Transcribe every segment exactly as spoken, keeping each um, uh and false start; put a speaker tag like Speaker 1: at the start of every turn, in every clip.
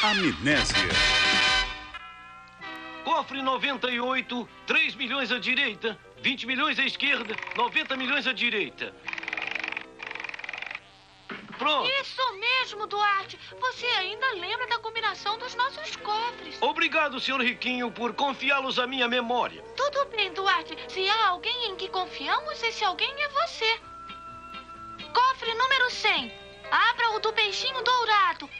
Speaker 1: Amnésia.
Speaker 2: Cofre noventa e oito, três milhões à direita, vinte milhões à esquerda, noventa milhões à direita. Pronto.
Speaker 3: Isso mesmo, Duarte. Você ainda lembra da combinação dos nossos cofres.
Speaker 2: Obrigado, senhor Riquinho, por confiá-los à minha memória.
Speaker 3: Tudo bem, Duarte. Se há alguém em que confiamos, esse alguém é você. Cofre número cem. Abra o do peixinho dourado.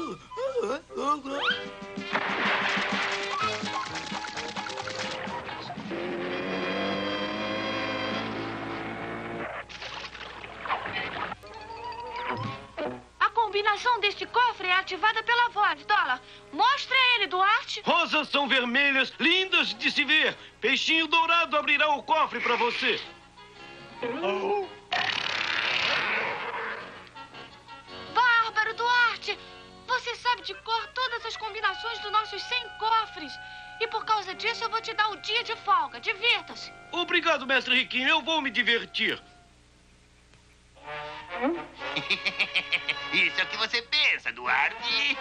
Speaker 3: A combinação deste cofre é ativada pela voz. Dólar, mostra ele, Duarte.
Speaker 2: Rosas são vermelhas, lindas de se ver. Peixinho dourado abrirá o cofre para você. Oh.
Speaker 3: Bárbaro, Duarte. Você sabe de cor todas as combinações dos nossos cem cofres. E por causa disso eu vou te dar o dia de folga. Divirta-se.
Speaker 2: Obrigado, mestre Riquinho. Eu vou me divertir.
Speaker 4: Isso é o que você pensa, Duarte.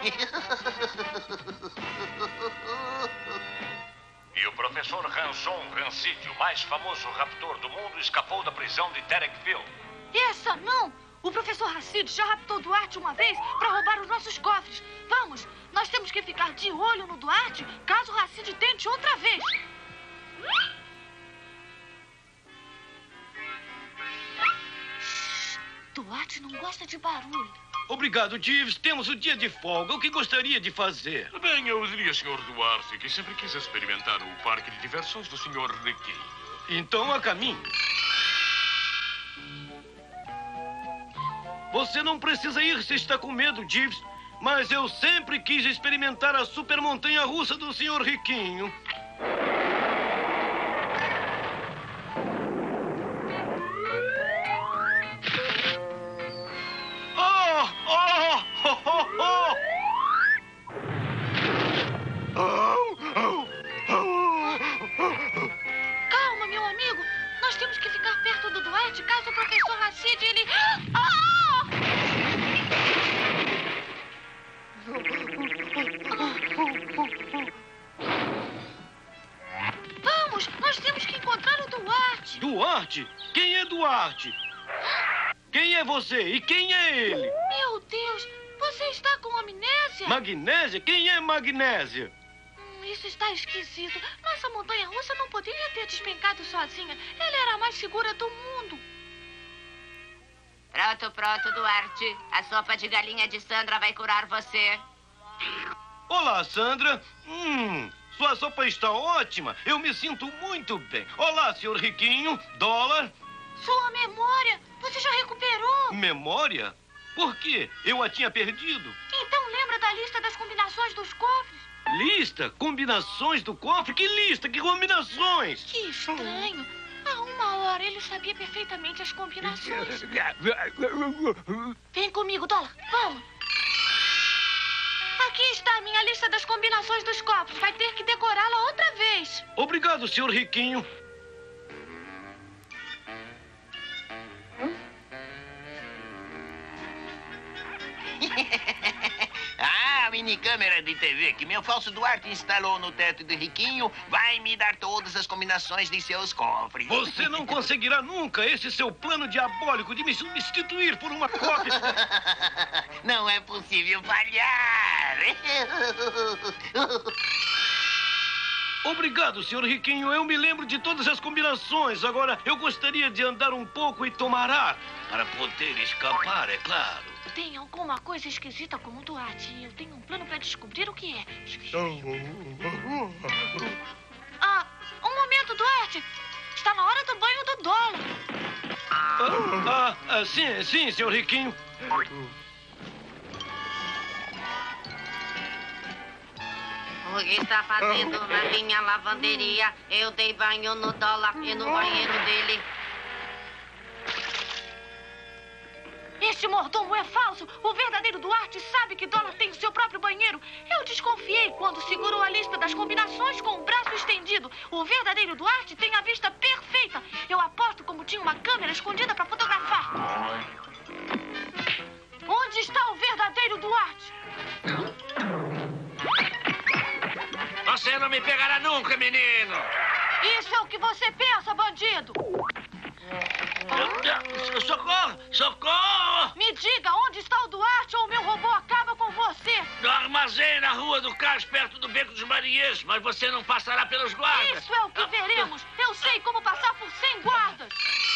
Speaker 5: E o professor Ranson Rancid, o mais famoso raptor do mundo, escapou da prisão de Terekville.
Speaker 3: Essa não! O professor Racid já raptou Duarte uma vez para roubar os nossos cofres. Vamos, nós temos que ficar de olho no Duarte caso o Racid tente outra vez. Shhh, Duarte não gosta de barulho.
Speaker 2: Obrigado, Jeeves. Temos o dia de folga. O que gostaria de fazer?
Speaker 6: Bem, eu diria, senhor Duarte, que sempre quis experimentar o parque de diversões do senhor Riquinho.
Speaker 2: Então, a caminho. Você não precisa ir se está com medo, Jeeves. Mas eu sempre quis experimentar a super montanha-russa do senhor Riquinho. Oh! Oh! Oh! Oh! Oh!
Speaker 3: Calma, meu amigo. Nós temos que ficar perto do Duarte caso o professor Racid, ele... Ah! Vamos, nós temos que encontrar o Duarte.
Speaker 2: Duarte? Quem é Duarte? Quem é você e quem é ele?
Speaker 3: Meu Deus, você está com amnésia?
Speaker 2: Magnésia? Quem é Magnésia?
Speaker 3: Hum, isso está esquisito. Nossa montanha-russa não poderia ter despencado sozinha. Ela era a mais segura do mundo.
Speaker 7: Pronto, pronto, Duarte. A sopa de galinha de Sandra vai curar você.
Speaker 2: Olá, Sandra. Hum, sua sopa está ótima. Eu me sinto muito bem. Olá, senhor Riquinho. Dólar.
Speaker 3: Sua memória. Você já recuperou.
Speaker 2: Memória? Por quê? Eu a tinha perdido.
Speaker 3: Então lembra da lista das combinações dos cofres?
Speaker 2: Lista? Combinações do cofre? Que lista? Que combinações?
Speaker 3: Que estranho. Há uma hora ele sabia perfeitamente as combinações. Vem comigo, Dólar. Vamos. Aqui está a minha lista das combinações dos cofres. Vai ter que decorá-la outra vez.
Speaker 2: Obrigado, senhor Riquinho.
Speaker 4: Ah, a minicâmera de T V que meu falso Duarte instalou no teto do Riquinho vai me dar todas as combinações de seus cofres.
Speaker 2: Você não conseguirá nunca esse seu plano diabólico de me substituir por uma cópia.
Speaker 4: Não é possível falhar.
Speaker 2: Obrigado, senhor Riquinho. Eu me lembro de todas as combinações. Agora, eu gostaria de andar um pouco e tomar ar. Para poder escapar, é claro.
Speaker 3: Tem alguma coisa esquisita com o Duarte. Eu tenho um plano para descobrir o que é. Ah, um momento, Duarte. Está na hora do banho do Dólar.
Speaker 2: Ah, ah, ah, sim, sim, senhor Riquinho.
Speaker 7: O que está fazendo na minha lavanderia? Eu dei banho no Dólar e no banheiro dele.
Speaker 3: Este mordomo é falso. O verdadeiro Duarte sabe que Dólar tem o seu próprio banheiro. Eu desconfiei quando segurou a lista das combinações com o braço estendido. O verdadeiro Duarte tem a vista perfeita. Eu aposto como tinha uma câmera escondida para fotografar. Onde está o verdadeiro Duarte?
Speaker 1: não me pegará nunca, menino.
Speaker 3: Isso é o que você pensa, bandido.
Speaker 1: Socorro! Socorro!
Speaker 3: Me diga, onde está o Duarte ou o meu robô acaba com você?
Speaker 1: No armazém, na rua do Cais, perto do Beco dos Marinheiros. Mas você não passará pelos guardas.
Speaker 3: Isso é o que veremos. Eu sei como passar por cem guardas.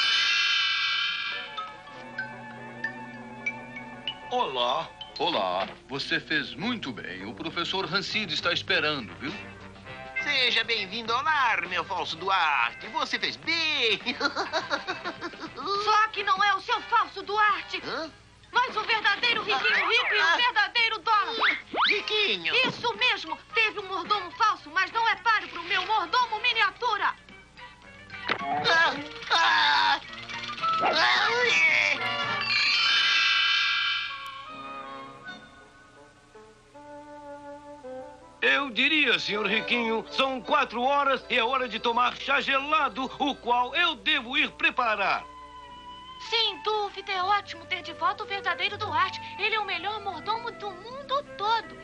Speaker 8: Olá. Olá. Você fez muito bem. O professor Rancid está esperando, viu?
Speaker 4: Seja bem-vindo ao lar, meu falso Duarte. Você fez bem.
Speaker 3: Só que não é o seu falso Duarte.
Speaker 4: Hã?
Speaker 3: Mas o verdadeiro Riquinho Rico e o verdadeiro dólar.
Speaker 4: Riquinho.
Speaker 3: Isso mesmo. Teve um mordomo falso, mas não é páreo para o meu mordomo miniatura.
Speaker 4: Ah, ah, ah, ui.
Speaker 2: Eu diria, senhor Riquinho, são quatro horas e é hora de tomar chá gelado, o qual eu devo ir preparar.
Speaker 3: Sem dúvida, é ótimo ter de volta o verdadeiro Duarte. Ele é o melhor mordomo do mundo todo.